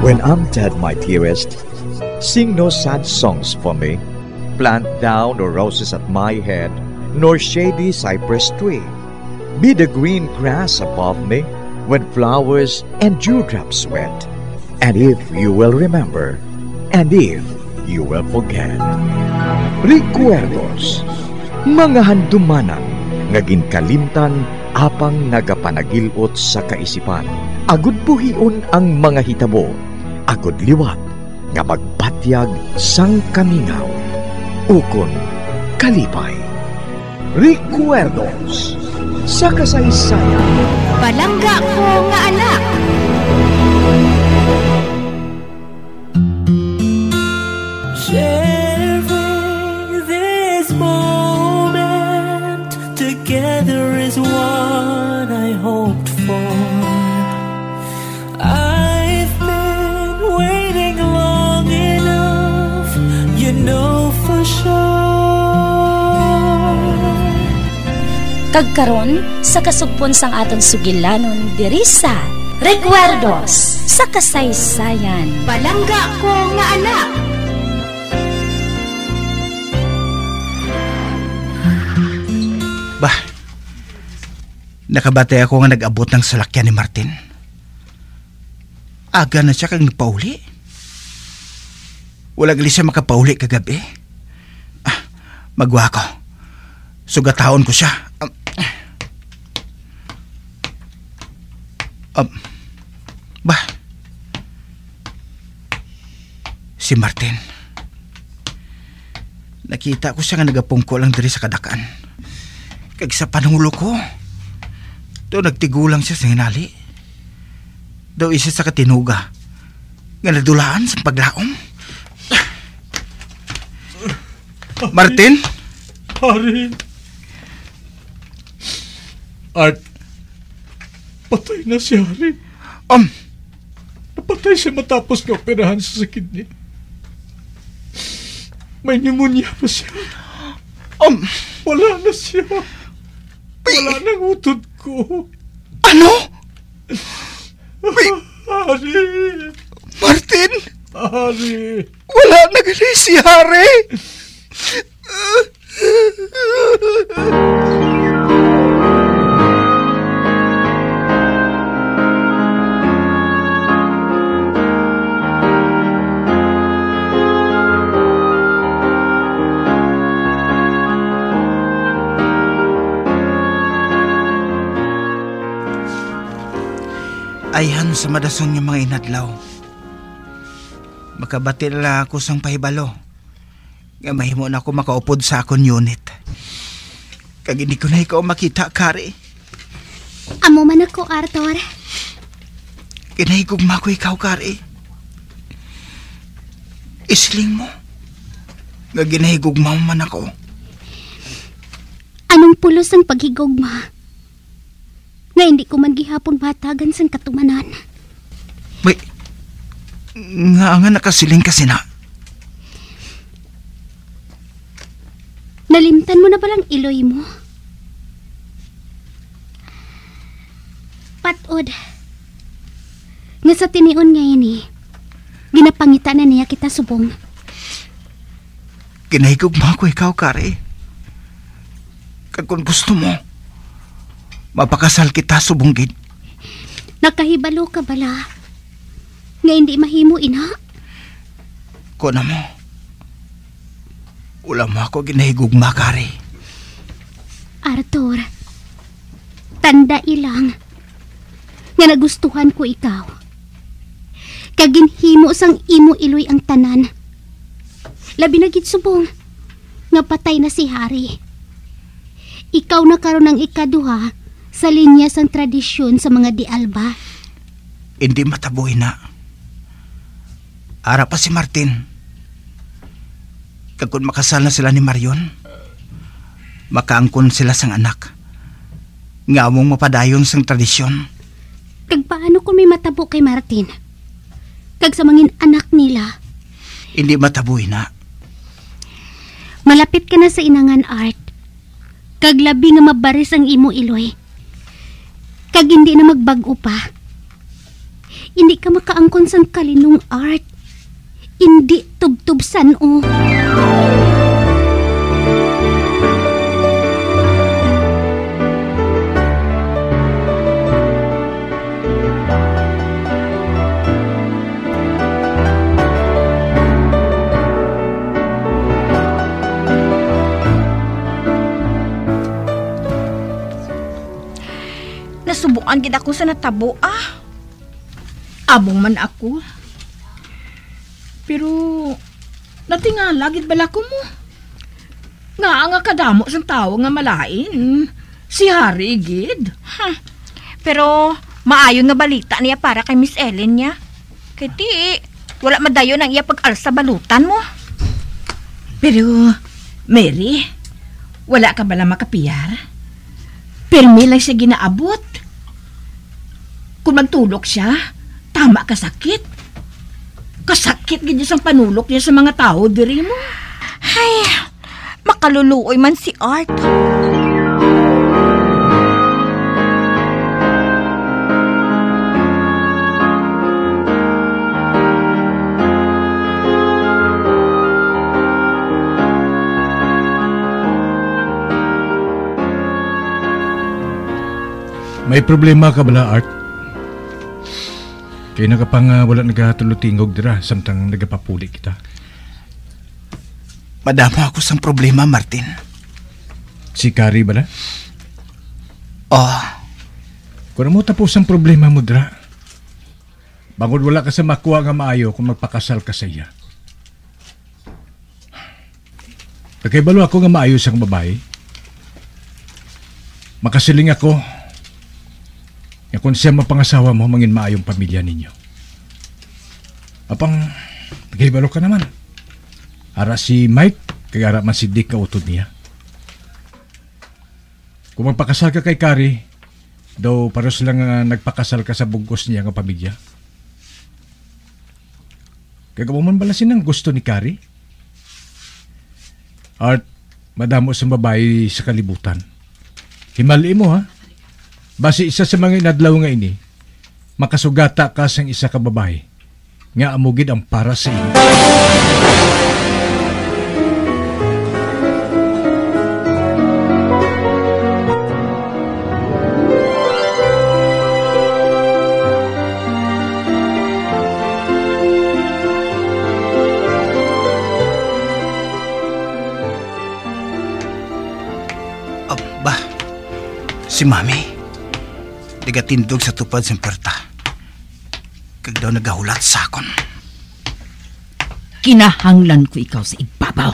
When I'm dead, my dearest, sing no sad songs for me. Plant down no roses at my head, nor shady cypress tree. Be the green grass above me when flowers and dewdrops wet. And if you will remember, and if you will forget. Recuerdos, mga handumanan, nga ginkalimtan apang nagapanagilot sa kaisipan. Agud buhion ang mga hitabo, agud liwat, nga magpatyag sang kamingaw. Ukon kalipay. Recuerdos, sa kasaysayan. Palangga ko nga anak. Sharing this moment together is what I hoped for. I've been waiting long enough, you know for sure. Kagkaron sa kasugpon sang aton sugilanon diri sa Recuerdos sa kasaysayan. Palangga ko nga anak. Bah, nakabatay ako nga nag-abot ng salakyan ni Martin. Aga na siya kang nagpauli. Wala gali siya makapauli kagabi. Magwa ko. Sugatahon ko siya. Bah, si Martin. Nakita ko siya nga nagapungko lang diri sa kadakan. Kag sa panulo ko, do nagtigulang siya sa hinali. Daw isa sa katinuga nga nadulaan sa paglaom. Martin? Hari. Art, patay na si Hari. Napatay siya matapos na operahan sa sakit niya. May pneumonia pa siya. Wala na siya. Wala nang utod ko. Ano? Hari. Martin? Hari. Wala na gali si Hari. Ayhan sa madason yung mga inadlaw. Makabati na ako sang pahibalo. Nga mahimo na ako makaupod sa akon unit. Kag hindi ko na ikaw makita, Kari. Amo man ako, Arthur. Kinahigugma ko ikaw, Kari. Isling mo. Nga ginahigugma mo man ako. Anong pulos ang paghigugma? Nga hindi ko man gihapon matagan sang katumanan. May, nga nakasiling kasi na. Nalimtan mo na balang iloy mo? Patod. Nga sa tinion ngayon ginapangita na niya kita subong. Kinahigugma ko ikaw, Kari. Kag kung gusto mo, mapakasal kita subunggid. Nakahibalo ka bala? Nga hindi mahimo, ina? Kuna mo. Wala mo ako ginahigugma, Kari. Arthur, tanda ilang nga nagustuhan ko ikaw. Kaginhimo sang imo iloy ang tanan. Labi na gid subong nga patay na si Hari. Ikaw na karon ang ikaduha sa linya sang tradisyon sa mga Di Alba. Hindi mataboy na. Ara pa si Martin. Kag kung makasal na sila ni Marion, makaangkon sila sang anak. Nga mong mapadayon sang tradisyon. Kag paano kung may matabo kay Martin? Kag sa mangin anak nila? Hindi mataboy na. Malapit ka na sa inangan, Art. Kag labi nga mabaris ang imo iloy. Kag hindi na magbago pa. Hindi ka makaangkon sang kalinong Art. Hindi tubtubsan o. Nasubukan gid ako sa natabo Abong man ako. Pero natingala gid bala ko mo. Nga kadamo sang tawo nga malain. Si Harry gid. Pero maayo nga balita niya para kay Miss Ellen niya. Kay ti, wala madayon ang iya pag-alsa balutan mo. Pero Mary, wala ka bala makapiyar? Permi lang siya ginaabot. Kung magtulok siya, tama kasakit. Kasakit ganyan sang panulok niya sa mga tao, diri mo. Ay, makaluluoy man si Art. May problema ka bala, Art? Kaya na ka pang wala nagatulutingog dira samtang nagapapuli kita. Madamo ako sang problema, Martin. Si Carrie bala? Oh. Kung mo tapos ang problema mo dira, bangod wala ka sa makuha nga maayo kung magpakasal ka sa iya. Nagkaibalo ako nga maayo sang babae. Makasiling ako nga kung siya mapangasawa mo, mangin maayong pamilya ninyo. Apang, nagkaibalo ka naman. Ara si Mike, kaya ara man si Dick kautod niya. Kung magpakasal ka kay Carrie, daw paros lang nagpakasal ka sa bugos niya ng pamilya. Kaya man bala sinang gusto ni Carrie? Art, madamo sa babae sa kalibutan. Himali mo ha? Basi isa sa mga inadlaw nga ini, makasugata ka sang isa ka babae, nga amugid ang para sa iyo. Si Mami, nagatindog sa tupad sa perta. Kag daw nagahulat sa akon. Kinahanglan ko ikaw sa ibabaw.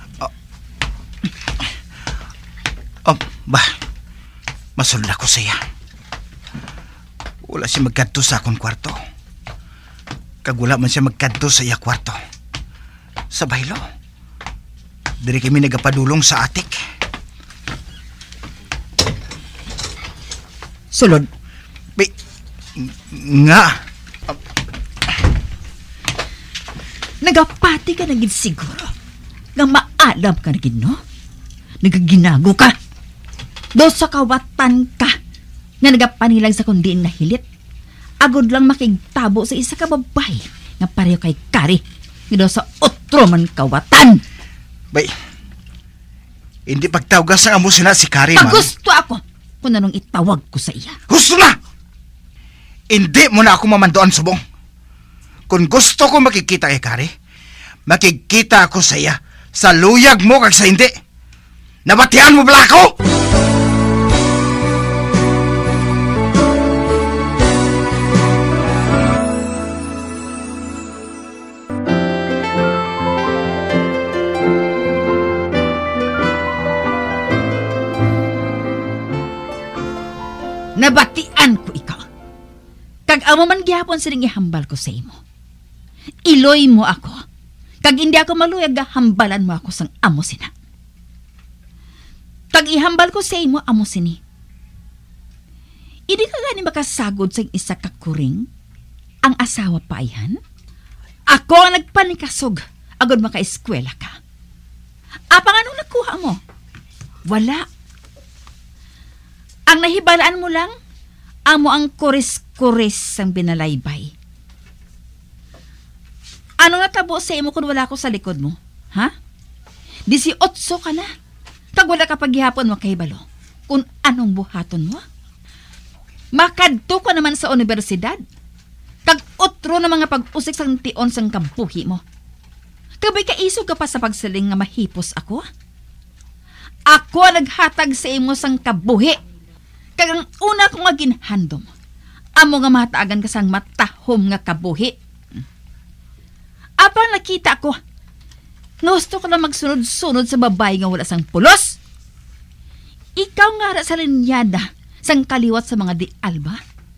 Masulod ako sa iya. Wala siya magkadto sa akong kwarto. Kag wala man siya magkadto sa iya kwarto. Sa baylo. Diri kami nagapadulong sa atik. Sulod. Nga. Nagapati ka na gid siguro. Nga maalam ka na gid, no? Nagaginago ka. Do sa kawatan ka. Nga nagapanilang sa kundiin na hilit. Agod lang makigtabo sa isa ka babay. Nga pareho kay Carrie. Nga do sa otro man kawatan. Bay, hindi pagtawgas ang amo sina si Carrie, Mami. Gusto ako kung anong itawag ko sa iya. Gusto na! Hindi mo na ako mamandoan, subong. Kung gusto ko makikita kay Carrie, makikita ako sa iya. Sa luyag mo kag sa hindi. Nabatian mo bala ako? Nabatian ko ikaw. Kag amo man gyapon sining ihambal ko sa imo. Iloy mo ako. Kag hindi ako maluyag hambalan mo ako sang amo sina. Kag ihambal ko sa imo amo sini. Hindi ka gani makasagod sa isa ka kuring ang asawa pa ayan? Ako ang nagpanikasog agad maka-eskwela ka. Apang anong nakuha mo? Wala. Ang nahibalaan mo lang, amo ang kuris-kuris ang binalaybay. Ano natabo sa imo kung wala ko sa likod mo? Ha? 18 ka na. Kag wala ka paghihapon mo kay balo. Kung anong buhaton mo? Makadto ka naman sa universidad. Kag otro na mga pag-usik sang tion sang kabuhi mo. Kabay ka isog ka pa sa pagsaling nga mahipos ako? Ako naghatag sa imo sang kabuhi. Kag ang una ko nga ginhandom. Amo nga mataagan ka sang matahom nga kabuhi. Apang nakita ko, gusto ko na magsunod-sunod sa babae nga wala sang pulos. Ikaw nga ra sa linyada sang kaliwat sa mga di alba.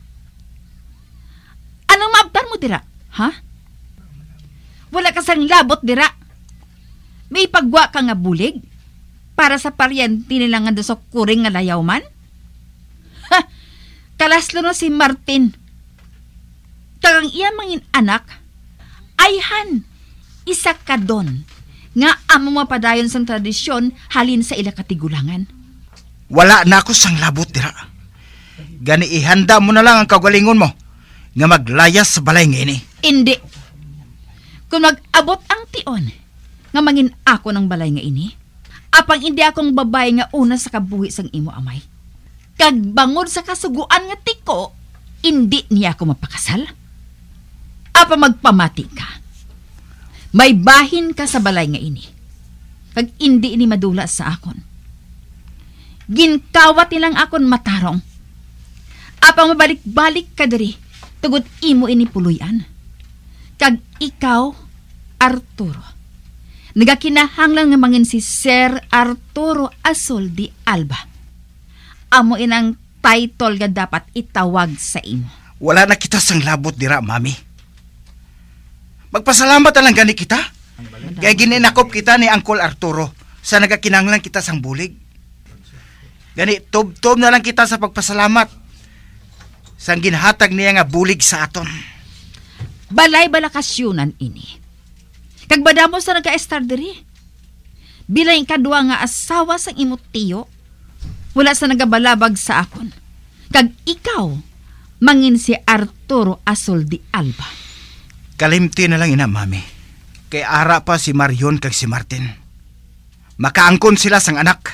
Anong maabtan mo dira, ha? Wala ka sang labot dira. May pagwa ka nga bulig para sa paryente nila nga do sa kuring nga layaw man? Ha! Kalaslo na si Martin. Tagang iya mangin anak, ayhan, isa ka don nga amo mapadayon sang tradisyon halin sa ila katigulangan. Wala na ako sang labot dira. Gani ihanda mo na lang ang kagalingon mo nga maglayas sa balay nga ini. Hindi. Kung mag-abot ang tion nga mangin ako ng balay nga ini, apang hindi akong babae nga una sa kabuhi sang imo amay. Kag bangod sa kasuguan nga tiko, hindi niya ako mapakasal. Apa magpamati ka. May bahin ka sa balay nga ini. Kag hindi ini madula sa akon. Ginkawat nilang akon matarong. Apang mabalik-balik ka diri, tugod imo ini puluyan. Kag ikaw, Arturo. Nagakinahanglan nga mangin si Sir Arturo Azul de Alba. Amo inang title nga dapat itawag sa imo. Wala na kita sang labot dira, mami. Magpasalamat lang gani kita. Kaya gininakop kita ni Uncle Arturo sa nagakinanglan kita sang bulig. Gani, tob-tob na lang kita sa pagpasalamat sang ginhatag niya nga bulig sa aton. Balay balakasyunan ini. Kagbada mo sa nagka-estar diri. Bilay kadua nga asawa sang imo tiyo, wala sa nagabalabag sa akon. Kag ikaw, mangin si Arturo Azul de Alba. Kalimti na lang ina, mami. Kay ara pa si Marion kag si Martin. Makaangkon sila sang anak.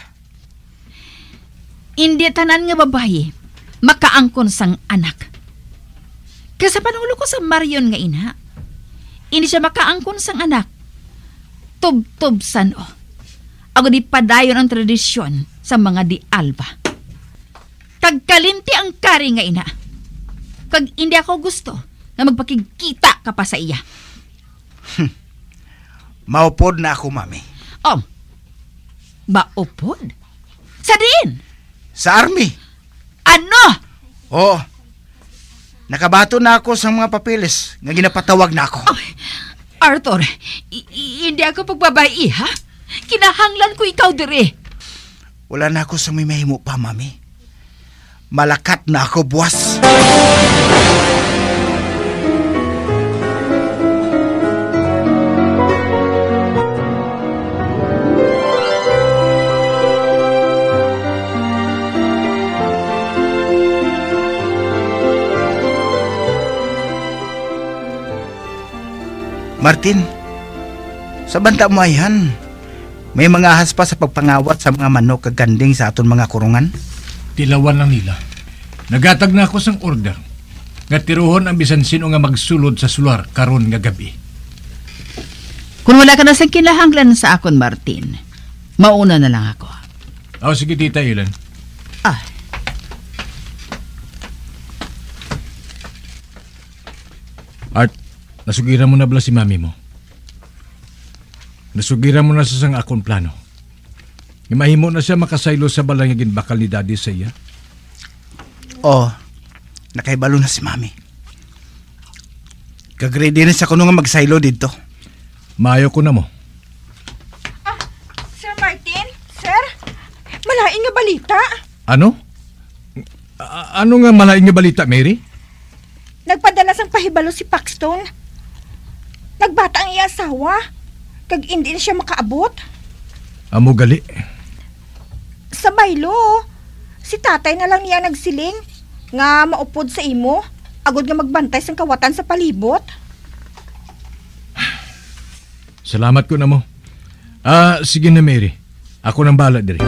Hindi tanan nga babae makaangkon sang anak. Kasi panulo ko sa Marion nga ina, hindi siya makaangkon sang anak. Tub-tub san o. Ako di padayon ang tradisyon sa mga di alba. Kag kalinti ang kari nga ina. Kag hindi ako gusto na magpakikita ka pa sa iya. Maupod na ako, mami. Maupod? Sa din? Sa army. Ano? Oo. Nakabato na ako sa mga papeles nga ginapatawag na ako. Arthur, hindi ako pagbabayi, ha? Kinahanglan ko ikaw dire. Wala na ako sa may mahimo pa, mami. Malakat na ako, buwas. Martin, sa banta mo ayan, may mga ahas pa sa pagpangawat sa mga manok kaganding sa aton mga kurungan? Tilawan lang nila. Nagatag na ako sang order. Nga tiruhon ang bisan sino nga magsulod sa sular karon nga gabi. Kung wala ka na sa kinahanglan sa akon, Martin, mauna na lang ako. Sige, Tita Ilan. Art, nasugira mo na bala si mami mo? Nasugira mo na sa sang akong plano? Mahimo na siya makasaylo sa balay nga ginbakal ni Daddy sa iya? Nakaibalo na si mami. Kag-ready na siya kuno nga magsaylo dito. Maayo ko na mo. Sir Martin? Sir? Malaing nga balita. Ano? Ano nga malaing nga balita, Mary? Nagpadala sang pahibalo si Paxton. Nagbata ang iya asawa. Kag hindi na siya makaabot. Amo gali. Sa baylo, si tatay na lang niya nagsiling nga maupod sa imo. Agod nga magbantay sang kawatan sa palibot. Salamat ko na mo. Sige na, Mary. Ako nang bahala diri.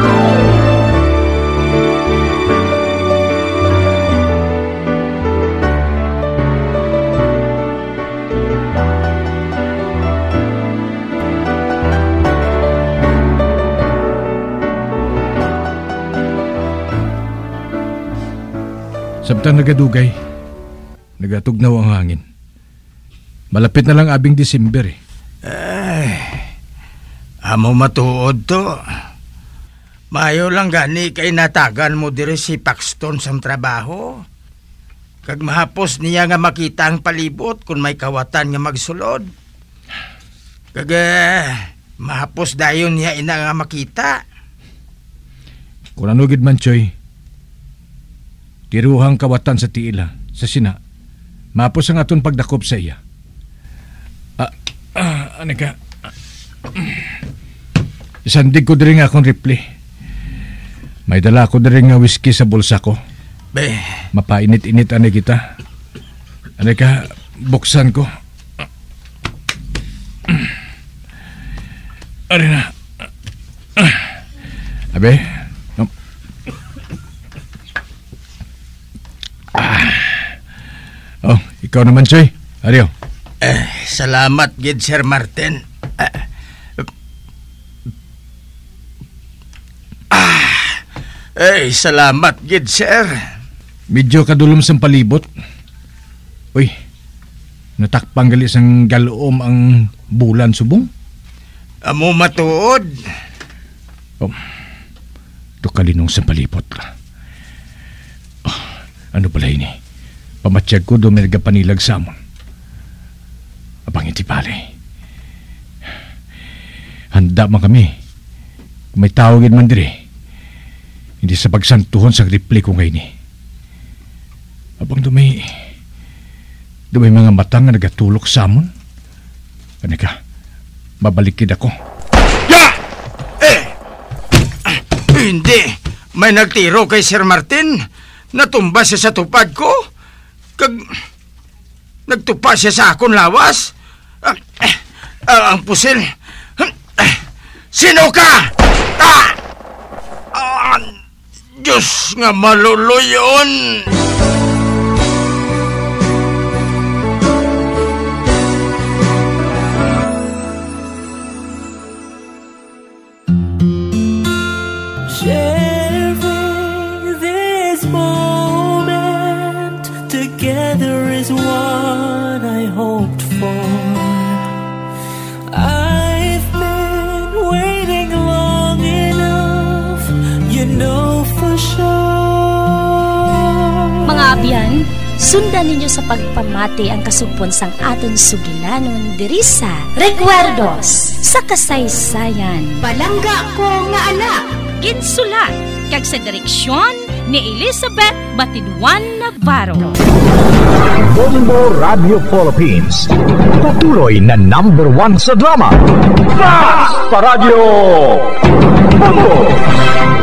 Samtang nagadugay, nagatugnaw ang hangin. Malapit na lang abing Disyember eh. Amo matuod to. Mayo lang gani kay natagan mo diri si Paxton sa trabaho. Kag mahapos niya nga makita ang palibot kung may kawatan nga magsulod. Kag mahapos dayon niya ina nga makita. Kung anugid man, Choy, tiruhang kawatan sa tiila, sa sina, mahapos ang aton pagdakop sa iya. Ano ka? Isandig ko diri nga akong ripli. May dala ko diri nga whiskey sa bulsa ko. Be, mapainit-init ani kita. Ano ka? Buksan ko. Ari na. Abe? Oh, ikaw naman, Choy. Ariyo. Salamat, gid Sir Martin. Salamat, gid sir. Medyo kadulom sang palibot. Uy, natakpang gali sang galoom ang bulan subong. Amo matuod. Oh, tukalinong sang palibot. Oh, ano pala ini? Pamatsyag ko do merga panilag sa amon. Abang iti pare. Handa man kami. Kung may tawagin man dire. Hindi sa pagsantuhon sa ripli ko ngayon eh. Abang dumay mga matang nga nagatulok sa amon. Ano ka? Mabalikid ako. Ya! Hindi. May nagtiro kay Sir Martin. Natumba siya sa tupad ko. Kag nagtupa siya sa akong lawas. Ang pusil. Sino ka? Diyos nga maluluyon. Sharing this moment together is what I hoped for. I've been waiting long enough, you know for sure. Mga abyan, sundan ninyo sa pagpamati ang kasugpon sang aton sugilanon diri sa Recuerdos sa kasaysayan. Palangga ko nga anak. Ginsulat kag sa direksyon ni Elizabeth Batiduan Navarro. Bombo Radio Philippines, patuloy na #1 sa drama. Fast sa radyo! Bombo!